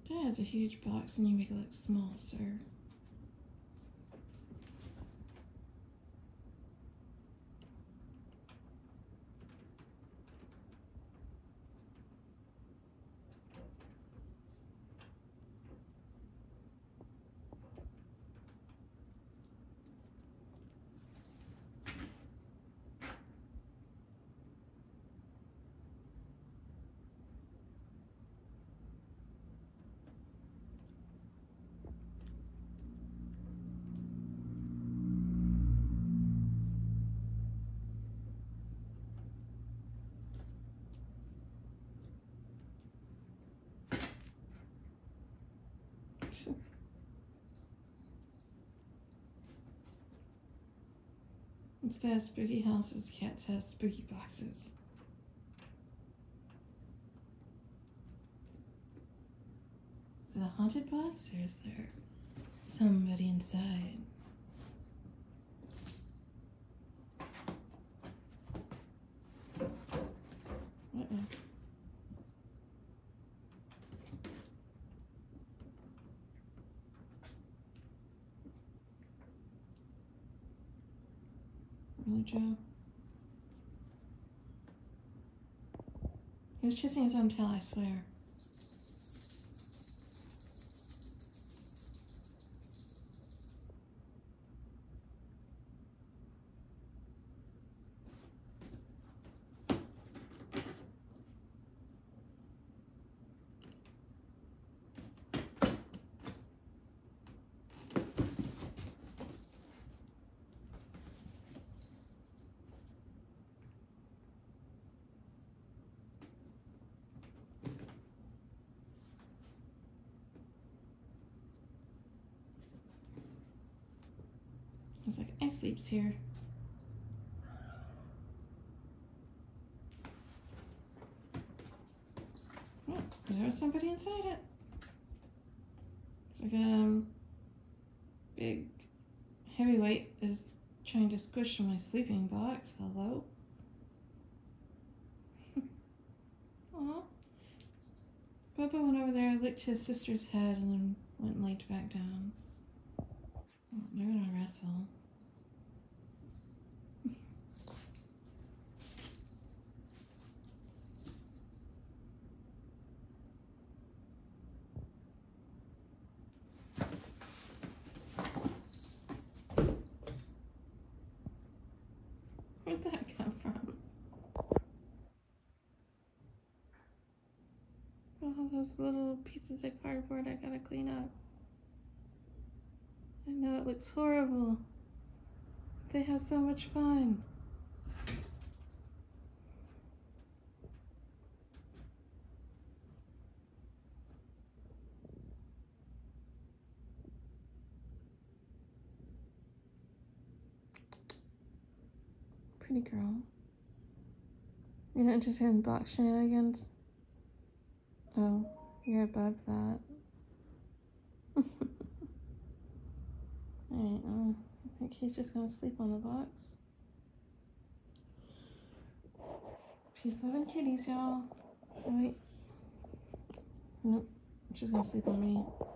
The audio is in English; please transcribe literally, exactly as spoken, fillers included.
That has a huge box and you make it look small, sir. Instead of spooky houses, cats have spooky boxes. Is it a haunted box or is there somebody inside? Uh-oh. Really, Joe? He was chasing his own tail, I swear. It's like, I sleeps here. Oh, there's somebody inside it. It's like a big heavyweight is trying to squish my sleeping box. Hello? Aw. Bubba went over there, licked his sister's head, and then went and laid back down. Oh, they're gonna wrestle. Where'd that come from? Oh, those little pieces of cardboard I gotta clean up. I know it looks horrible. They have so much fun. Pretty girl. You're not interested in box shenanigans? Oh, you're above that. Alright, uh, I think he's just gonna sleep on the box. Peace, love, and kitties, y'all. Wait. Nope, she's gonna sleep on me.